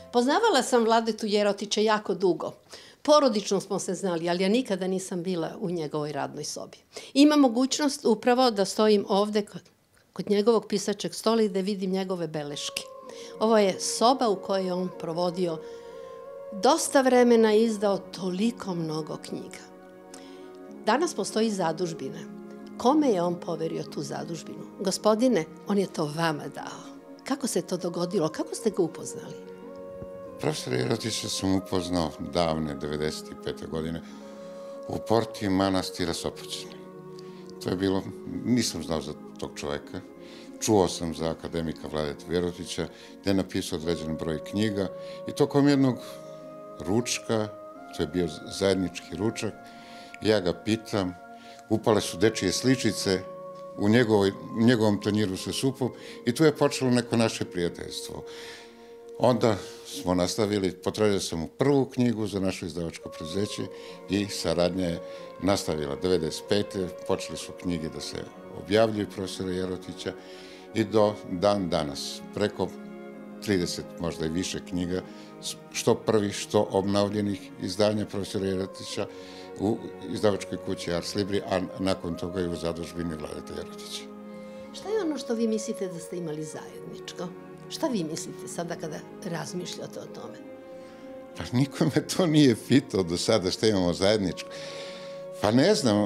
Poznavala sam Vladetu Jerotića jako dugo. Porodično smo se znali, ali ja nikada nisam bila u njegovoj radnoj sobi. Imam mogućnost upravo da stojim ovde kod njegovog pisačeg stola i da vidim njegove beleške. Ovo je soba u kojoj je on provodio dosta vremena i izdao toliko mnogo knjiga. Danas postoji zadužbina. Kome je on poverio tu zadužbinu? Gospodine, on je to vama dao. Kako se to dogodilo? Kako ste ga upoznali? Profesora Jerotića sam upoznao davne, 95. godine, u porti manastira Sopoćani. To je bilo, nisam znao za tog čoveka. Čuo sam za akademika Vladetu Jerotića, gde je napisao određen broj knjiga i tokom jednog ručka, to je bio zajednički ručak, ja ga pitam, upale su dečije sličice u njegovom tanjiru sa supom i tu je počelo neko naše prijateljstvo. Onda smo nastavili, potražio sam mu prvu knjigu za naše izdavačko preduzeće i saradnja je nastavila. 95. počeli su knjige da se objavljuju profesora Jerotića i do dan danas. Preko 30, možda i više knjiga, što prvih, što obnovljenih izdanja profesora Jerotića u izdavačkoj kući Ars Libri, a nakon toga i u zadužbini Vladeta Jerotića. Šta je ono što vi mislite da ste imali zajedničko? Šta vi mislite sada kada razmišljate o tome? Pa niko me to nije pitao do sada šta imamo zajedničko. Pa ne znam,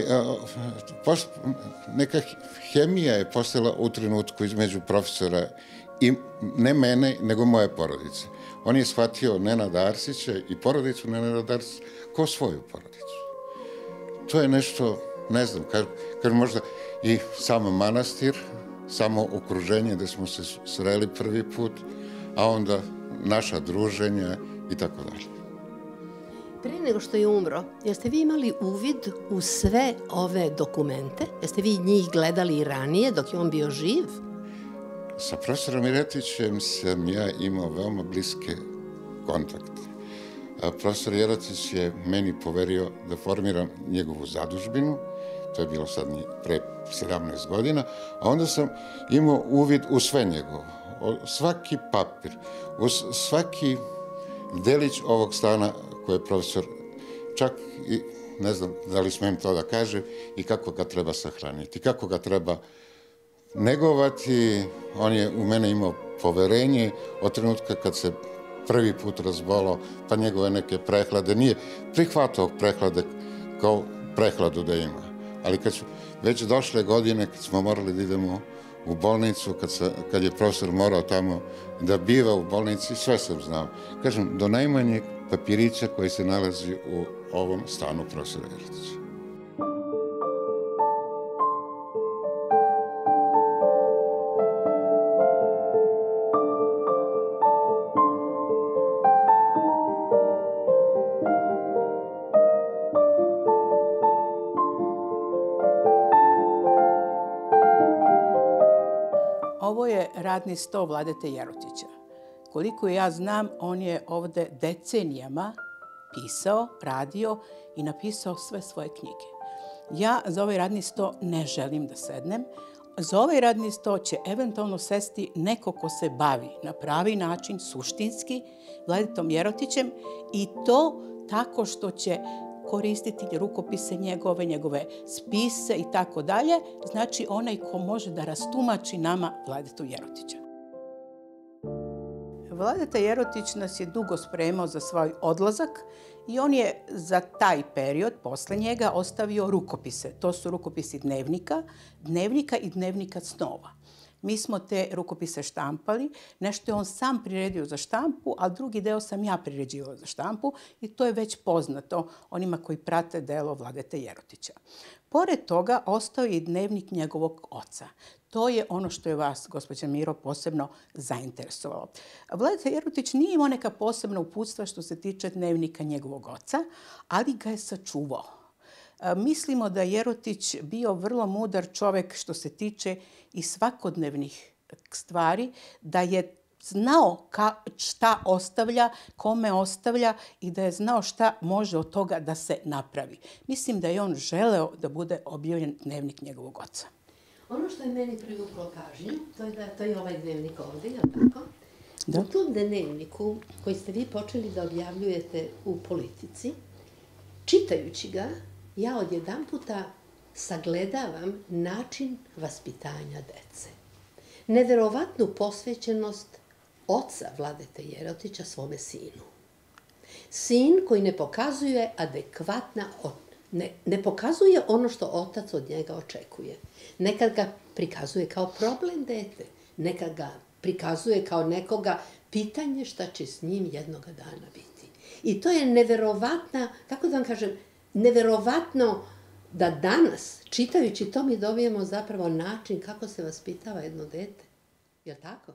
neka hemija je postala u trenutku između profesora i ne mene, nego moje porodice. On je shvatio Nenada Arsića i porodicu Nenada Arsića kao svoju porodicu. To je nešto, ne znam, kažem možda i sam manastir, samo okruženje gde smo se sreli prvi put, a onda naša druženja i tako dalje. Prije nego što je umro, jeste vi imali uvid u sve ove dokumente? Jeste vi njih gledali i ranije dok je on bio živ? Sa profesorom Jerotićem sam ja imao veoma bliske kontakte. Profesor Jerotić je meni poverio da formiram njegovu zadužbinu, to je bilo sad pre 17 godina, a onda sam imao uvid u sve njegovo, svaki papir, u svaki delić ovog stana koje je profesor, čak i ne znam da li smem to da kažem, i kako ga treba sahraniti, kako ga treba negovati. On je u mene imao poverenje od trenutka kad se prvi put razbolao, pa njegove neke prehlade, nije prihvatao prehlade kao prehladu da ima. Ali kad su već došle godine, kad smo morali da idemo u bolnicu, kad je profesor morao tamo da biva u bolnici, sve sam znao. Kažem, do najmanjeg papirića koji se nalazi u ovom stanu profesora Jerotića. Ovo je radni sto Vladete Jerotića. Koliko ja znam, on je ovde decenijama pisao, radio i napisao sve svoje knjige. Ja za ovaj radni sto ne želim da sednem. Za ovaj radni sto će eventualno sesti neko ko se bavi na pravi način, suštinski, Vladetom Jerotićem i to tako što će koristiti rukopise njegove spise i tako dalje, znači onaj ko može da rastumači nama Vladetu Jerotića. Vladeta Jerotić nas je dugo spremao za svoj odlazak i on je za taj period posle njega ostavio rukopise. To su rukopisi dnevnika i dnevnika snova. Mi smo te rukopise štampali, nešto je on sam priredio za štampu, a drugi deo sam ja priređivala za štampu i to je već poznato onima koji prate delo Vladete Jerotića. Pored toga, ostao je i dnevnik njegovog oca. To je ono što je vas, gospođa Miro, posebno zainteresovalo. Vladeta Jerotić nije imao neka posebna uputstva što se tiče dnevnika njegovog oca, ali ga je sačuvao. Mislimo da je Jerotić bio vrlo mudar čovek što se tiče i svakodnevnih stvari, da je znao šta ostavlja, kome ostavlja i da je znao šta može od toga da se napravi. Mislim da je on želeo da bude objavljen dnevnik njegovog oca. Ono što je meni privuklo pažnju, to je da to je ovaj dnevnik ovdje, je li tako? Da. U tom dnevniku koji ste vi počeli da objavljujete u Politici, čitajući ga, ja odjedanputa sagledavam način vaspitanja dece. Neverovatnu posvećenost oca Vladete Jerotića svome sinu. Sin koji ne pokazuje ne pokazuje ono što otac od njega očekuje. Nekad ga prikazuje kao problem dete, nekad ga prikazuje kao nekoga pitanje šta će s njim jednoga dana biti. I to je neverovatna, kako da vam kažem, neverovatno da danas, čitajući to, mi dobijemo zapravo način kako se vaspitava jedno dete. Je li tako?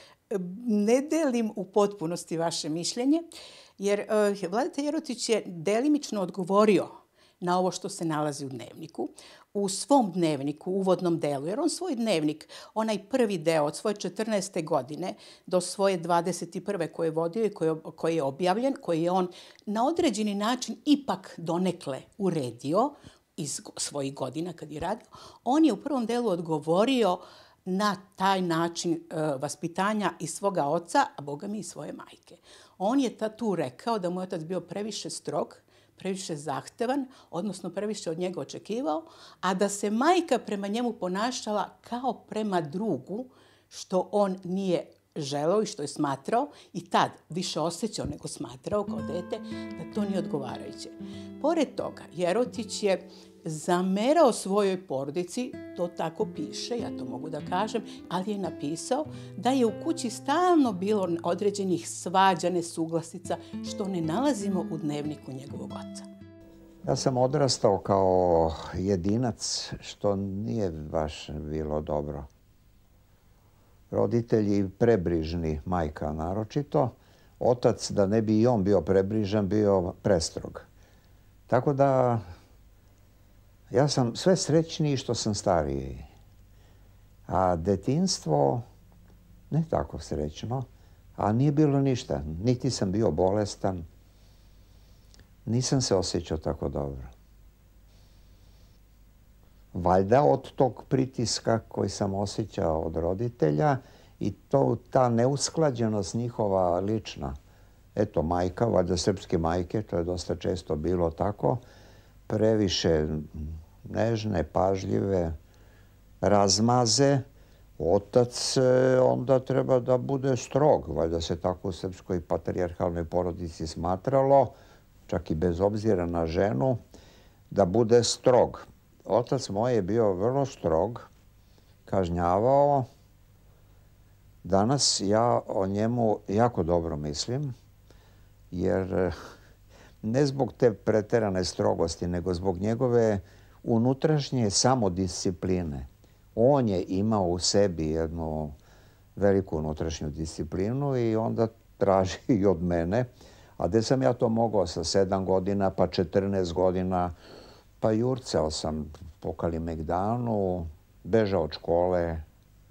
Ne delim u potpunosti vaše mišljenje, jer Vladeta Jerotić je delimično odgovorio na ovo što se nalazi u dnevniku. U svom dnevniku, uvodnom delu, jer on svoj dnevnik, onaj prvi deo od svoje 14. godine do svoje 21. koje je vodio i koji je objavljen, koji je on na određeni način ipak donekle uredio iz svojih godina kad je radio, on je u prvom delu odgovorio na taj način vaspitanja i svoga oca, a boga mi i svoje majke. On je tu rekao da mu je otac bio previše strog, previše zahtevan, odnosno previše od njega očekivao, a da se majka prema njemu ponašala kao prema drugu, što on nije želeo i što je smatrao i tad više osjećao nego smatrao kao dete, da to nije odgovarajuće. Pored toga, Jerotić je zamerao svojoj porodici, to tako piše, ja to mogu da kažem, ali je napisao da je u kući stalno bilo određenih svađa, nesuglasica, što ne nalazimo u dnevniku njegovog oca. Ja sam odrastao kao jedinac, što nije baš bilo dobro. Roditelji prebrižni, majka naročito. Otac, da ne bi i on bio prebrižan, bio prestrog. Tako da ja sam sve srećniji što sam stariji. A detinjstvo ne tako srećno, a nije bilo ništa. Niti sam bio bolestan, nisam se osjećao tako dobro. Valjda od tog pritiska koji sam osjećao od roditelja i ta neusklađenost njihova lična. Eto, majka, valjda srpske majke, to je dosta često bilo tako, previše nežne, pažljive, razmaze. Otac onda treba da bude strog. Valjda se tako u srpskoj patrijarhalnoj porodici smatralo, čak i bez obzira na ženu, da bude strog. Otac moj je bio vrlo strog, kažnjavao. Danas ja o njemu jako dobro mislim, jer ne zbog te preterane strogosti, nego zbog njegove unutrašnje samodiscipline. On je imao u sebi jednu veliku unutrašnju disciplinu i onda traži i od mene. A gde sam ja to mogao sa 7 godina, pa 14 godina, pa jurcao sam po Kalimegdanu, bežao od škole.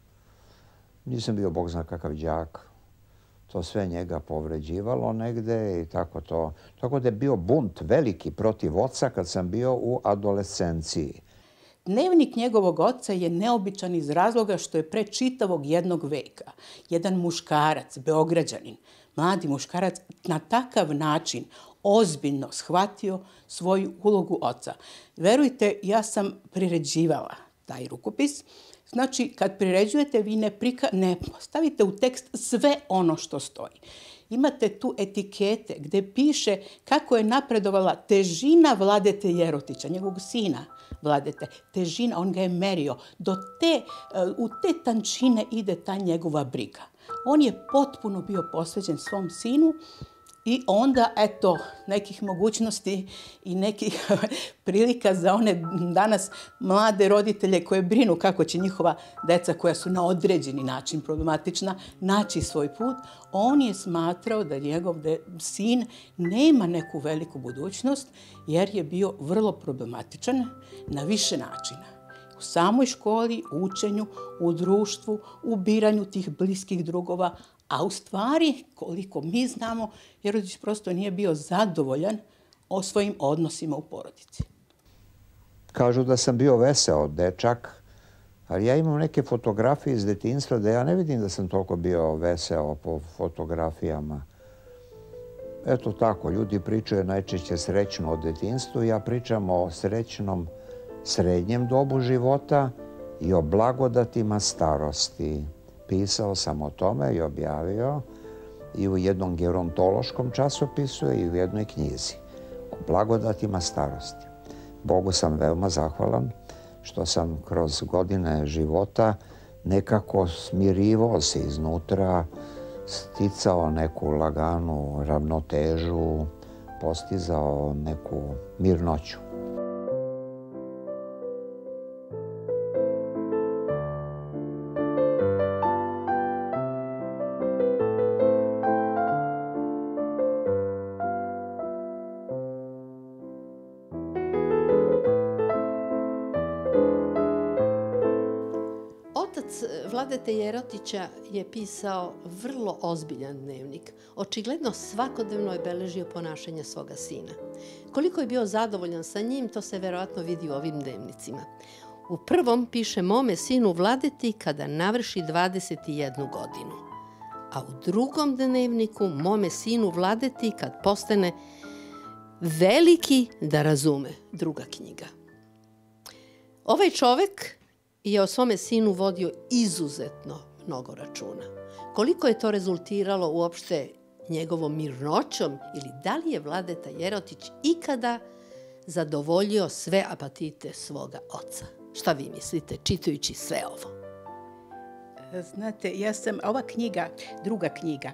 Nisam bio bog zna kakav đak. To sve njega povređivalo negde i tako to. Tako da je bio bunt veliki protiv oca kad sam bio u adolescenciji. Dnevnik njegovog oca je neobičan iz razloga što je pre čitavog jednog veka jedan muškarac, Beograđanin, mladi muškarac, na takav način ozbiljno shvatio svoju ulogu oca. Verujte, ja sam priređivala taj rukopis. Znači, kad priređujete, vi ne stavite u tekst sve ono što stoji. Imate tu etikete gde piše kako je napredovala težina Vladete Jerotića, njegovog sina Vladete. Težina, on ga je merio. U te tančine ide ta njegova briga. On je potpuno bio posvećen svom sinu i onda, eto, nekih mogućnosti i nekih prilika za one danas mlade roditelje koje brinu kako će njihova deca koja su na određeni način problematična naći svoj put. On je smatrao da njegov sin nema neku veliku budućnost jer je bio vrlo problematičan na više načina. U samoj školi, u učenju, u društvu, u biranju tih bliskih drugova, a u stvari, koliko mi znamo, Jerotić prosto nije bio zadovoljan o svojim odnosima u porodici. Kažu da sam bio veseo dečak, Ali ja imam neke fotografije iz detinjstva da ja ne vidim da sam toliko bio veseo po fotografijama. Eto tako, ljudi pričaju najčešće srećno o detinjstvu. Ja pričam o srećnom srednjem dobu života i o blagodatima starosti. Pisao sam o tome i objavio i u jednom gerontološkom časopisu i u jednoj knjizi o blagodatima starosti. Bogu sam veoma zahvalan što sam kroz godine života nekako smirivao se iznutra, sticao neku laganu ravnotežu, postizao neku mirnoću. Vladete Jerotića je pisao vrlo ozbiljan dnevnik. Očigledno svakodnevno je beležio ponašanje svoga sina. Koliko je bio zadovoljan sa njim, to se verovatno vidi u ovim dnevnicima. U prvom piše mome sinu Vladeti kada navrši 21 godinu. A u drugom dnevniku mome sinu Vladeti kad postane veliki da razume. Druga knjiga. Ovaj čovek je o svome sinu vodio izuzetno mnogo računa. Koliko je to rezultiralo uopšte njegovom mirnoćom ili da li je Vladeta Jerotić ikada zadovoljio sve apatite svoga oca? Šta vi mislite čitajući sve ovo? Znate, ova knjiga, druga knjiga,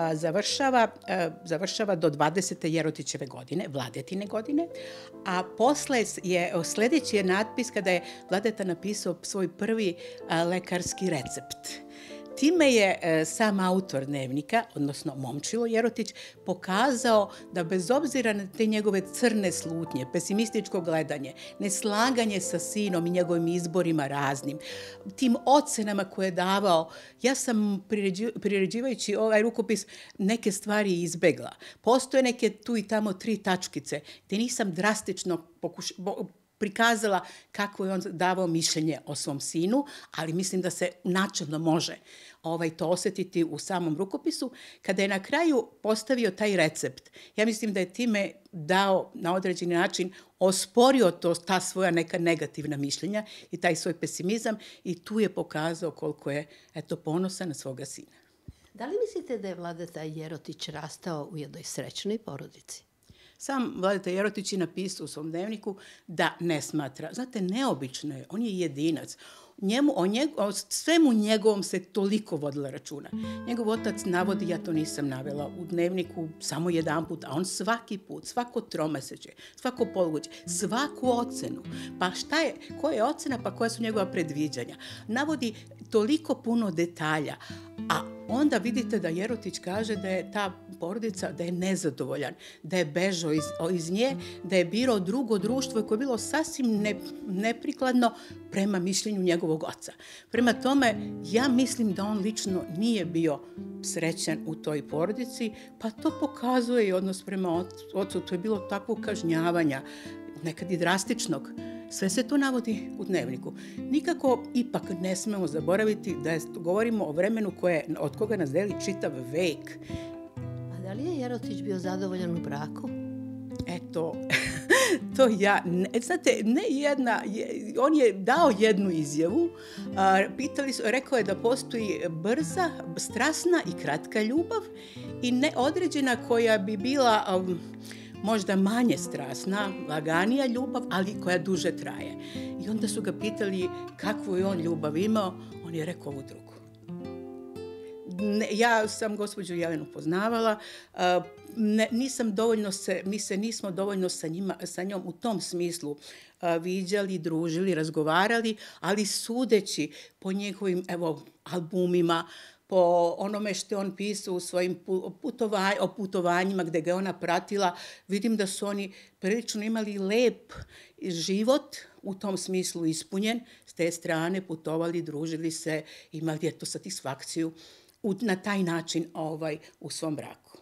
završava do 20. Jerotićeve godine, Vladetine godine, a posle sledeći je natpis kada je Vladeta napisao svoj prvi lekarski recept. Time je sam autor dnevnika, odnosno Momčilo Jerotić, pokazao da bez obzira na te njegove crne slutnje, pesimističko gledanje, neslaganje sa sinom i njegovim izborima raznim, tim ocenama koje je davao, ja sam priređivajući ovaj rukopis neke stvari izbegla. Postoje neke tu i tamo 3 tačkice, te nisam drastično prikazala kako je on davao mišljenje o svom sinu, ali mislim da se načelno može to osetiti u samom rukopisu. Kada je na kraju postavio taj recept, ja mislim da je time dao na određeni način, osporio ta svoja neka negativna mišljenja i taj svoj pesimizam i tu je pokazao koliko je ponosan na svoga sina. Da li mislite da je Vladeta Jerotić rastao u jednoj srećnoj porodici? Sam Vladeta Jerotić je napisao u svom dnevniku da ne smatra. Znate, neobično je, on je jedinac. O svemu njegovom se toliko vodila računa. Njegov otac navodi, ja to nisam navela u dnevniku samo jedan put, a on svaki put, svako tromeseče, svako polugodište, svaku ocenu. Pa koja je ocena, pa koja su njegova predviđanja. Navodi toliko puno detalja, a onda vidite da Jerotić kaže da je ta porodica, da je nezadovoljan, da je bežao iz nje, da je birao drugo društvo koje je bilo sasvim neprikladno prema mišljenju njegovog oca. Prema tome, ja mislim da on lično nije bio srećan u toj porodici, pa to pokazuje i odnos prema ocu. To je bilo takvo kažnjavanja, nekad i drastičnog. Sve se to navodi u dnevniku. Nikako ipak ne smemo zaboraviti da govorimo o vremenu od koga nas deli čitav vek. A da li je Jerotić bio zadovoljan u braku? Eto, to ja, znate, on je dao jednu izjavu, rekao je da postoji brza, strasna i kratka ljubav i neodređena koja bi bila možda manje strasna, laganija ljubav, ali koja duže traje. I onda su ga pitali kakvu je on ljubav imao, on je rekao ovu drugu. Ja sam gospođu Jelenu poznavala, mi se nismo dovoljno sa njom u tom smislu viđali, družili, razgovarali, ali sudeći po njegovim albumima, po onome što je on pisao u svojim putovanjima gde ga je ona pratila, vidim da su oni prilično imali lep život, u tom smislu ispunjen, s te strane putovali, družili se, imali satisfakciju na taj način u svom braku.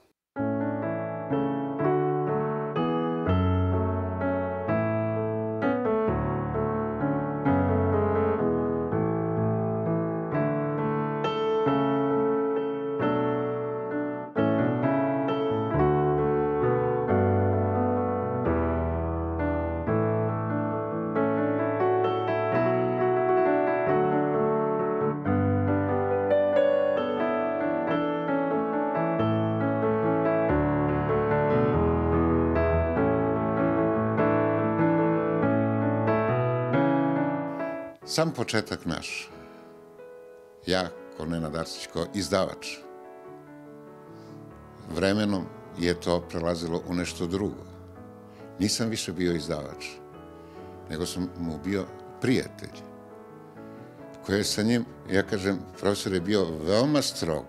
sam početak naš, ja ko Nenad Arsić, kao izdavač, vremenom je to prelazilo u nešto drugo. Nisam više bio izdavač, nego sam mu bio prijatelj, koji je sa njim, ja kažem, profesor je bio veoma strog.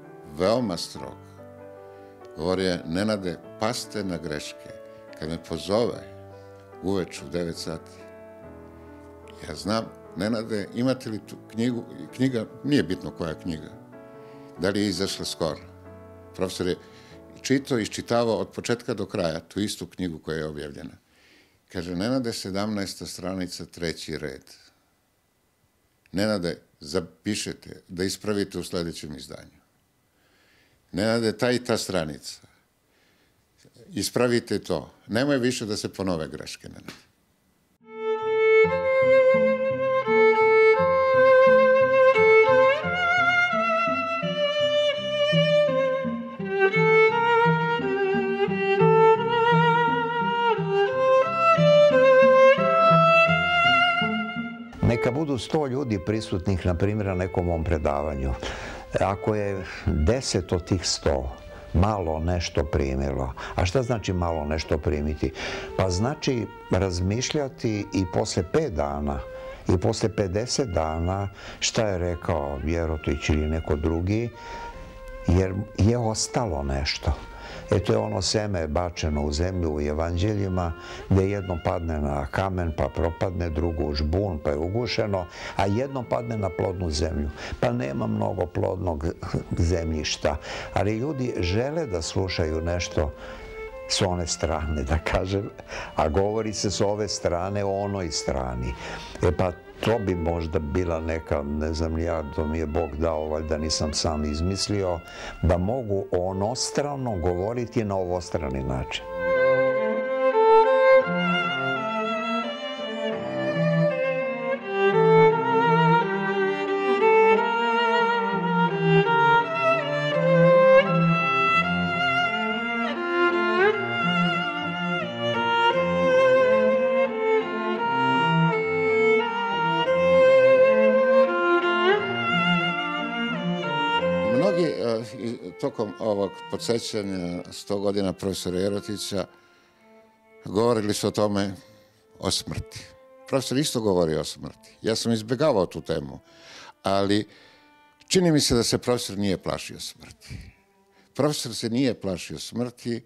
Govorio je, Nenade, paste na greške. Kad me pozove uveč u 9 sati, ja znam, Nenade, imate li tu knjigu? Knjiga, nije bitno koja knjiga. Da li je izašla skoro? Profesor je iščitavao od početka do kraja tu istu knjigu koja je objavljena. Kaže, Nenade, 17. stranica, 3. red. Nenade, zapišete da ispravite u sljedećem izdanju. Nenade, ta i ta stranica. Ispravite to. Nemoj više da se ponove greške, Nenade. Neka budu 100 ljudi prisutnih, na primjer, na nekom mom predavanju. Ako je 10 od tih 100 malo nešto primilo, a šta znači malo nešto primiti? Pa znači razmišljati i posle 5 dana i posle 50 dana šta je rekao Jerotić ili neko drugi, jer je ostalo nešto. To je ono seme bačeno u zemlju u evanđeljima, gdje jedno padne na kamen, pa propadne, drugo u žbun, pa je ugušeno, a jedno padne na plodnu zemlju. Pa nema mnogo plodnog zemljišta, ali ljudi žele da slušaju nešto s one strane, da kažem, a govori se s ove strane o onoj strani. Pa to bi možda bila neka, ne znam ja, to mi je Bog dao, valjda nisam sam izmislio, da mogu onostrano govoriti na ovostrani način. Tokom ovog podsjećanja 100 godina profesora Jerotića govorili su o tome, o smrti. Profesor isto govori o smrti. Ja sam izbjegavao tu temu, ali čini mi se da se profesor nije plašio smrti. Profesor se nije plašio smrti.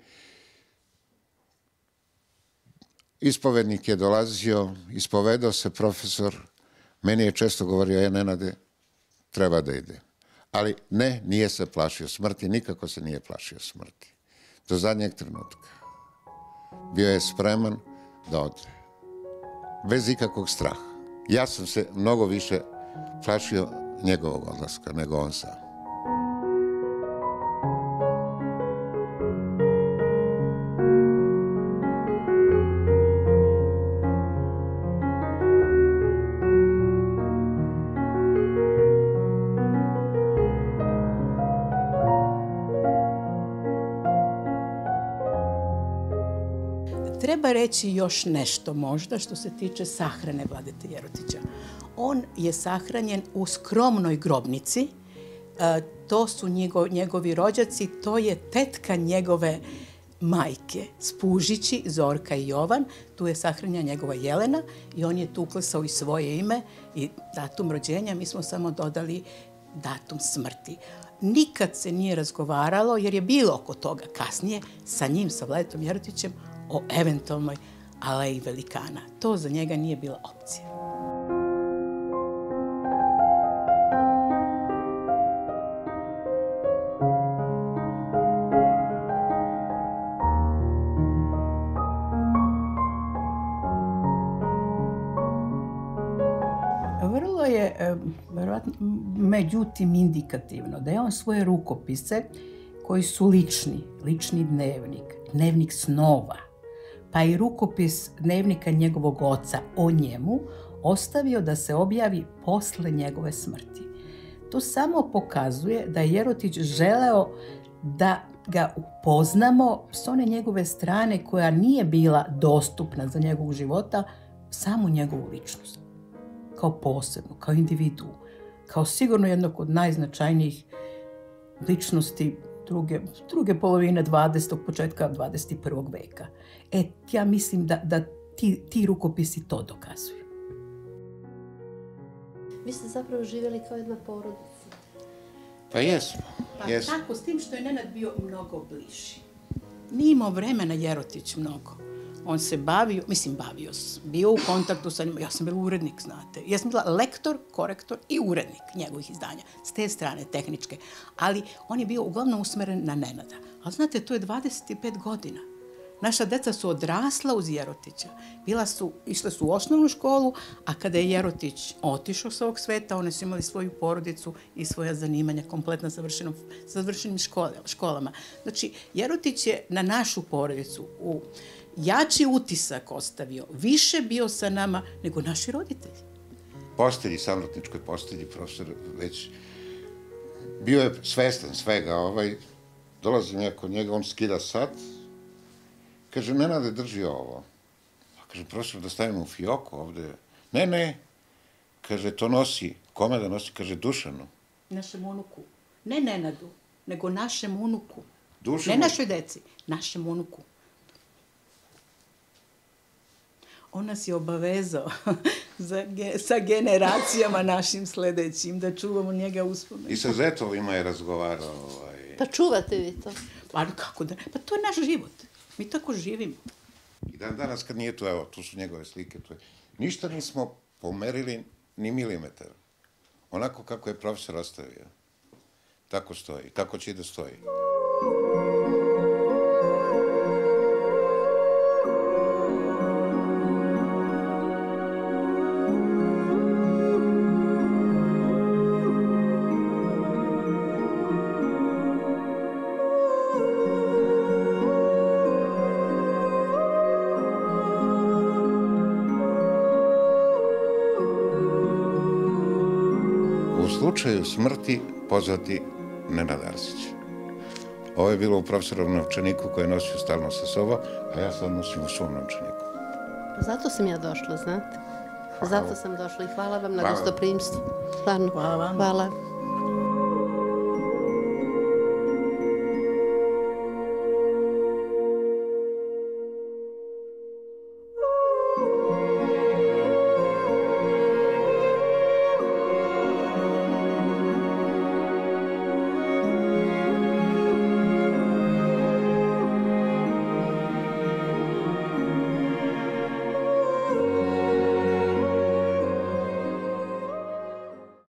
Ispovednik je dolazio, ispovedao se profesor. Meni je često govorio, Nenade, treba da ide. Ali ne, nije se plašio smrti, nikako se nije plašio smrti. Do zadnjeg trenutka. Bio je spreman da ode. Bez ikakvog straha. Ja sam se mnogo više plašio njegovog odlaska nego on sam. Treba reći još nešto možda što se tiče sahrane Vladete Jerotića. On je sahranjen u skromnoj grobnici. To su njegovi rođaci, to je tetka njegove majke, Spužići, Zorka i Jovan. Tu je sahranjena njegova Jelena i on je tu uklesao i svoje ime i datum rođenja. Mi smo samo dodali datum smrti. Nikad se nije razgovaralo, jer je bilo oko toga kasnije, sa njim, sa Vladetom Jerotićem, o eventualnoj aleji velikana. To za njega nije bila opcija. Vrlo je, međutim, indikativno da je on svoje rukopise, koji su lični dnevnik, dnevnik snova, pa i rukopis dnevnika njegovog oca o njemu, ostavio da se objavi posle njegove smrti. To samo pokazuje da je Jerotić želeo da ga upoznamo s one njegove strane koja nije bila dostupna za njegovog života, samu njegovu ličnost. kao posebnu, kao individu, kao sigurno jednog od najznačajnijih ličnosti druge polovine 20. početka 21. veka. Ja mislim da ti rukopisi to dokazuju. Vi ste zapravo živjeli kao jedna porodica. Pa jesmo. Tako, s tim što je Nenad bio mnogo bliži. Nije imao vremena Jerotić mnogo. On se bio u kontaktu sa njima. Ja sam bila urednik, znate. Ja sam bila lektor, korektor i urednik njegovih izdanja. S te strane, tehničke. Ali on je bio uglavnom usmeren na Nenada. Ali znate, to je 25 godina. Naša deca su odrasla uz Jerotića. Išle su u osnovnu školu, a kada je Jerotić otišao s ovog sveta, one su imali svoju porodicu i svoja zanimanja kompletno završenim školama. Znači, Jerotić je na našu porodicu jači utisak ostavio, više bio sa nama nego naši roditelji. Postelji, samotničkoj postelji, profesor već bio je svestan svega. Dolazi kod njega, on skida sat, kaže, Nenade, drži ovo. Kaže, profesor, da stavimo u fioku ovde. Ne, kaže, to nosi, kome da nosi? Kaže, Dušanu. Našem unuku. Ne Nenadu, nego našem unuku. Dušanu? Ne našoj deci, našem unuku. On nas je obavezao sa generacijama našim sledećim, da čuvamo njega uspomenu. I sa zetovima je razgovarao. Pa čuvate vi to? Pa kako da ne? Pa to je naš život. Mi tako živimo. I danas kad nije tu, evo, tu su njegove slike, ništa nismo pomerili ni milimetar. Onako kako je profesor ostavio. Tako stoji. Tako će i da stoji. U slučaju smrti pozvati Nenad Arsić. Ovo je bilo u profesorovom novčaniku koje je nosio stalno sa sobom, a ja sad nosim u svom novčaniku. Zato sam ja došla, znate. Zato sam došla i hvala vam na gostoprimstvu. Stvarno. Hvala vam. Hvala.